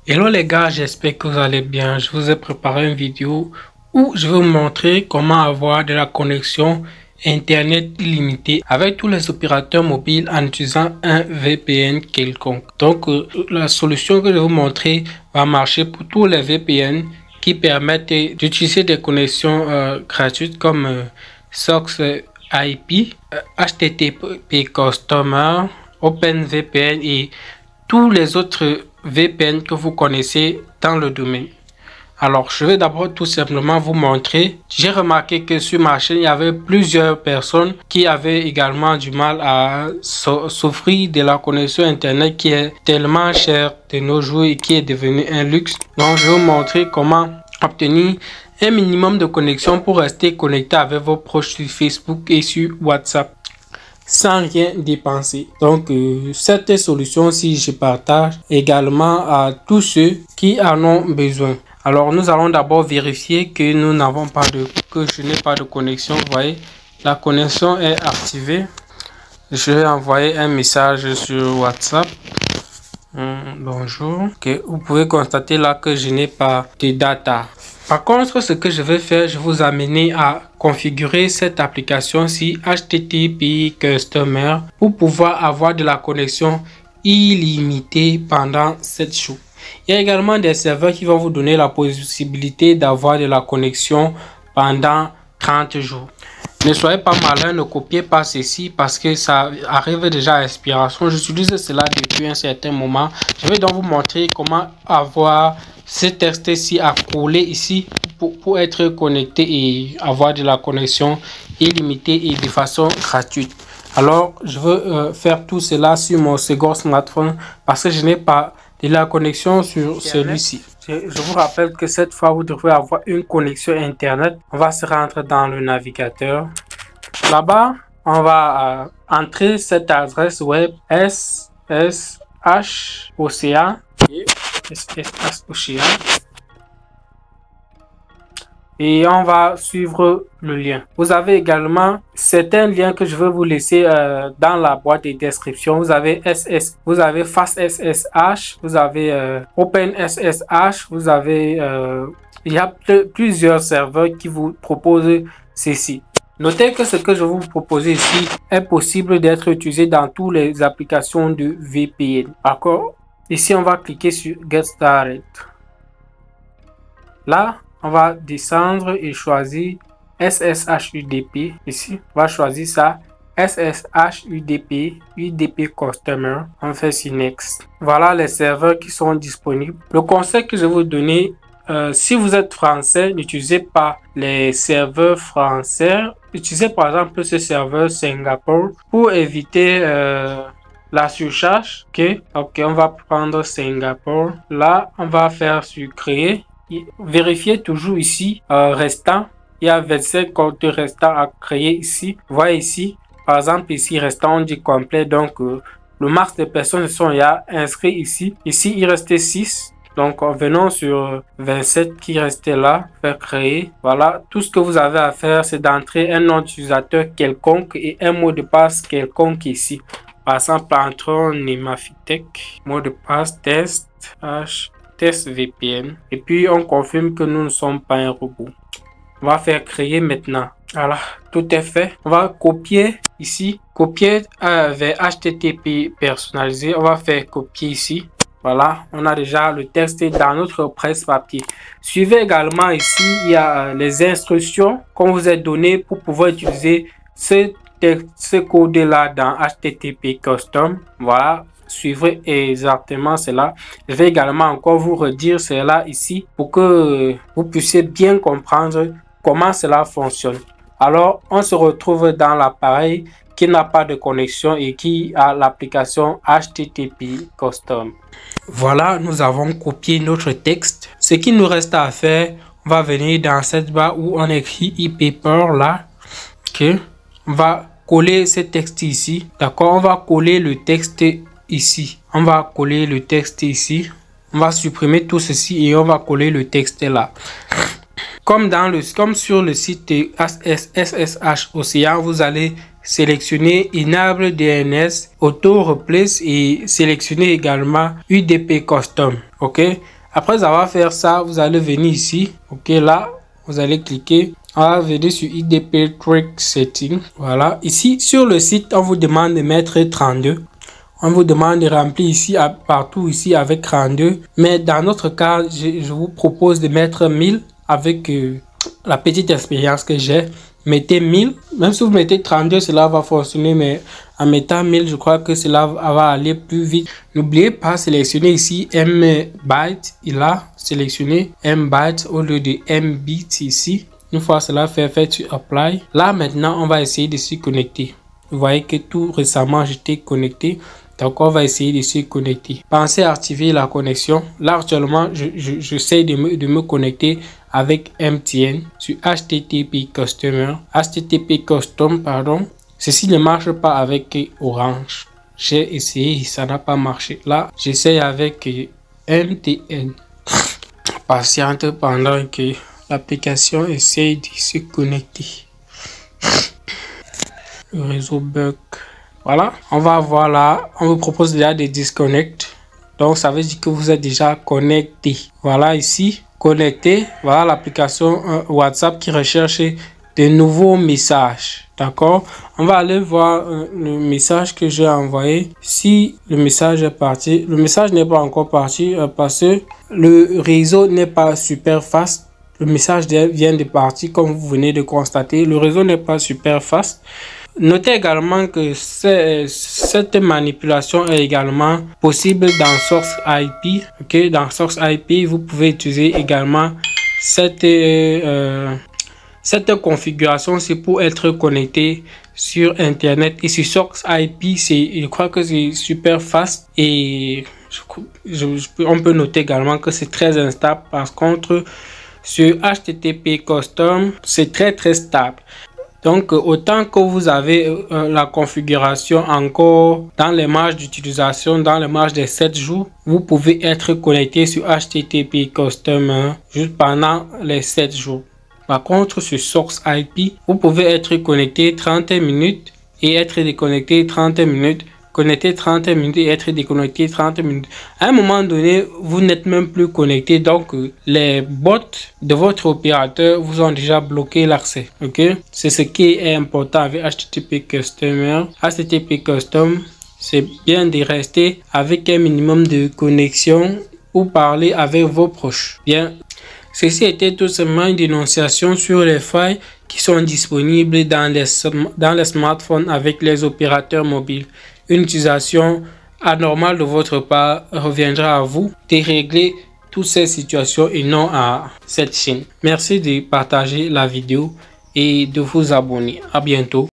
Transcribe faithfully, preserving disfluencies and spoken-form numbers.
Hello les gars, j'espère que vous allez bien. Je vous ai préparé une vidéo où je vais vous montrer comment avoir de la connexion internet illimitée avec tous les opérateurs mobiles en utilisant un V P N quelconque. Donc euh, la solution que je vais vous montrer va marcher pour tous les V P N qui permettent d'utiliser des connexions euh, gratuites comme euh, Sox I P, euh, H T T P Customer, OpenVPN et tous les autres V P N que vous connaissez dans le domaine. Alors, je vais d'abord tout simplement vous montrer. J'ai remarqué que sur ma chaîne, il y avait plusieurs personnes qui avaient également du mal à s'offrir de la connexion Internet qui est tellement chère de nos jours et qui est devenu un luxe. Donc, je vais vous montrer comment obtenir un minimum de connexion pour rester connecté avec vos proches sur Facebook et sur WhatsApp sans rien dépenser. Donc euh, cette solution ci je partage également à tous ceux qui en ont besoin. Alors nous allons d'abord vérifier que nous n'avons pas de que je n'ai pas de connexion. Vous voyez, la connexion est activée. Je vais envoyer un message sur WhatsApp. Hum, bonjour. Okay. Vous pouvez constater là que je n'ai pas de data. Par contre, ce que je vais faire, je vais vous amener à configurer cette application-ci H T T P Customer pour pouvoir avoir de la connexion illimitée pendant sept jours. Il y a également des serveurs qui vont vous donner la possibilité d'avoir de la connexion pendant trente jours. Ne soyez pas malin, ne copiez pas ceci parce que ça arrive déjà à expiration. J'utilise cela depuis un certain moment. Je vais donc vous montrer comment avoir ce texte-ci à coller ici pour, pour être connecté et avoir de la connexion illimitée et de façon gratuite. Alors, je veux euh, faire tout cela sur mon second smartphone parce que je n'ai pas de la connexion sur celui-ci. Je, je vous rappelle que cette fois, vous devrez avoir une connexion Internet. On va se rendre dans le navigateur. Là-bas, on va euh, entrer cette adresse web S S H Océan. S S H Océan. Et on va suivre le lien. Vous avez également certains liens que je vais vous laisser euh, dans la boîte de description. Vous avez S S, vous avez Fast S S H, vous avez euh, Open S S H, vous avez euh, il y a plusieurs serveurs qui vous proposent ceci. Notez que ce que je vous propose ici est possible d'être utilisé dans toutes les applications de V P N. D'accord? Ici, on va cliquer sur Get Started. Là, on va descendre et choisir S S H U D P. Ici, on va choisir ça. S S H U D P, U D P Customer. On fait sur Next. Voilà les serveurs qui sont disponibles. Le conseil que je vais vous donner, euh, si vous êtes français, n'utilisez pas les serveurs français. Utilisez par exemple ce serveur Singapour pour éviter euh, la surcharge. Ok, ok, on va prendre Singapour. Là, on va faire sur créer. Vérifiez toujours ici euh, restant. Il y a vingt-cinq comptes restants à créer ici. Vous voyez ici, par exemple ici restant on dit complet. Donc euh, le max de personnes sont il y a inscrit ici. Ici il restait six. Donc venons sur vingt-sept qui restait là, faire créer. Voilà, tout ce que vous avez à faire, c'est d'entrer un nom d'utilisateur quelconque et un mot de passe quelconque ici. Par exemple, entrons Nemafitech, mot de passe test H test V P N. Et puis on confirme que nous ne sommes pas un robot. On va faire créer maintenant. Voilà, tout est fait. On va copier ici, copier euh, vers H T T P personnalisé. On va faire copier ici. Voilà, on a déjà le texte dans notre presse-papier. Suivez également ici, il y a les instructions qu'on vous a données pour pouvoir utiliser ce, ce code-là dans H T T P Custom. Voilà, suivrez exactement cela. Je vais également encore vous redire cela ici pour que vous puissiez bien comprendre comment cela fonctionne. Alors, on se retrouve dans l'appareil qui n'a pas de connexion et qui a l'application H T T P Custom. Voilà, nous avons copié notre texte. Ce qu'il nous reste à faire, on va venir dans cette barre où on écrit e-paper là. Ok, on va coller ce texte ici. D'accord, on va coller le texte ici. On va coller le texte ici. On va supprimer tout ceci et on va coller le texte là. Comme, dans le, comme sur le site S S H Océan, vous allez sélectionner Enable D N S, Auto Replace et sélectionner également U D P Custom. Ok. Après avoir fait ça, vous allez venir ici. Ok, là, vous allez cliquer. On va venir sur I D P Track Setting. Voilà. Ici, sur le site, on vous demande de mettre trente-deux. On vous demande de remplir ici, à, partout ici avec trente-deux. Mais dans notre cas, je, je vous propose de mettre mille avec euh, la petite expérience que j'ai. Mettez mille. Même si vous mettez trente-deux, cela va fonctionner. Mais en mettant mille, je crois que cela va aller plus vite. N'oubliez pas de sélectionner ici M byte. Il a sélectionné M byte au lieu de M bits ici. Une fois cela fait, fait sur Apply. Là, maintenant, on va essayer de se connecter. Vous voyez que tout récemment, j'étais connecté. Donc, on va essayer de se connecter. Pensez à activer la connexion. Là, actuellement, je, je, j'essaie de me, de me connecter avec M T N sur H T T P Customer. H T T P Custom, pardon. Ceci ne marche pas avec Orange. J'ai essayé, ça n'a pas marché. Là, j'essaie avec M T N. Patiente pendant que l'application essaye de se connecter. Le réseau bug. Voilà, on va voir là, on vous propose déjà de disconnect. Donc ça veut dire que vous êtes déjà connecté. Voilà ici, connecté. Voilà l'application euh, WhatsApp qui recherche de nouveaux messages. D'accord, on va aller voir euh, le message que j'ai envoyé. Si le message est parti, le message n'est pas encore parti euh, parce que le réseau n'est pas super fast. Le message vient de partir comme vous venez de constater. Le réseau n'est pas super fast. Notez également que cette manipulation est également possible dans Source I P. Okay? Dans Source I P, vous pouvez utiliser également cette, euh, cette configuration. C'est pour être connecté sur Internet. Et sur Source I P, je crois que c'est super fast. Et je, je, on peut noter également que c'est très instable. Par contre, sur H T T P Custom, c'est très très stable. Donc, autant que vous avez euh, la configuration encore dans les marges d'utilisation, dans les marges des sept jours, vous pouvez être connecté sur H T T P Custom hein, juste pendant les sept jours. Par contre, sur Source I P, vous pouvez être connecté trente minutes et être déconnecté trente minutes. Connecté trente minutes et être déconnecté trente minutes. À un moment donné, vous n'êtes même plus connecté. Donc, les bots de votre opérateur vous ont déjà bloqué l'accès. Ok, c'est ce qui est important avec H T T P Customer. H T T P Custom, c'est bien de rester avec un minimum de connexion ou parler avec vos proches. Bien, ceci était tout simplement une dénonciation sur les failles qui sont disponibles dans les, dans les smartphones avec les opérateurs mobiles. Une utilisation anormale de votre part reviendra à vous de régler toutes ces situations et non à cette chaîne. Merci de partager la vidéo et de vous abonner. À bientôt.